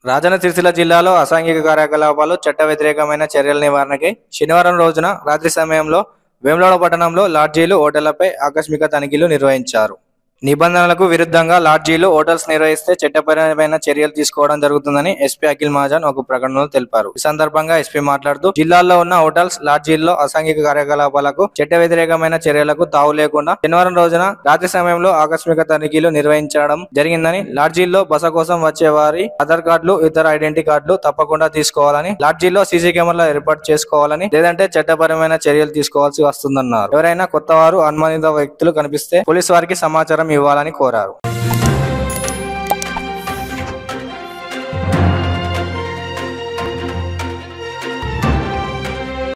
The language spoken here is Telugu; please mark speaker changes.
Speaker 1: రాజన్న సిరిసిల్ల జిల్లాలో అసాంఘిక కార్యకలాపాలు, చట్ట వ్యతిరేకమైన చర్యల నివారణకై శనివారం రోజున రాత్రి సమయంలో వేములవాడ పట్టణంలో లాడ్జీలు, హోటళ్లపై ఆకస్మిక తనిఖీలు నిర్వహించారు. నిబంధనలకు విరుద్ధంగా లాడ్జీలు, హోటల్స్ నిర్వహిస్తే చట్టపరమైన చర్యలు తీసుకోవడం జరుగుతుందని ఎస్పీ అఖిల్ మహాజన్ ఒక ప్రకటనలో తెలిపారు. ఈ సందర్భంగా ఎస్పీ మాట్లాడుతూ జిల్లాలో ఉన్న హోటల్స్, లాడ్జీల్లో అసాంఘిక కార్యకలాపాలకు, చట్ట వ్యతిరేకమైన చర్యలకు తావు లేకుండా శనివారం రోజున రాత్రి సమయంలో ఆకస్మిక తనిఖీలు నిర్వహించడం జరిగిందని, లాడ్జీల్లో బస కోసం వచ్చే వారి ఆధార్ కార్డులు, ఇతర ఐడెంటిటీ కార్డులు తప్పకుండా తీసుకోవాలని, లాడ్జీల్లో సీసీ కెమెరాలు ఏర్పాటు చేసుకోవాలని, లేదంటే చట్టపరమైన చర్యలు తీసుకోవాల్సి వస్తుందన్నారు. ఎవరైనా కొత్త వారు, అనుమానిత వ్యక్తులు కనిపిస్తే పోలీసు వారికి సమాచారం ఇవ్వాలని కోరారు.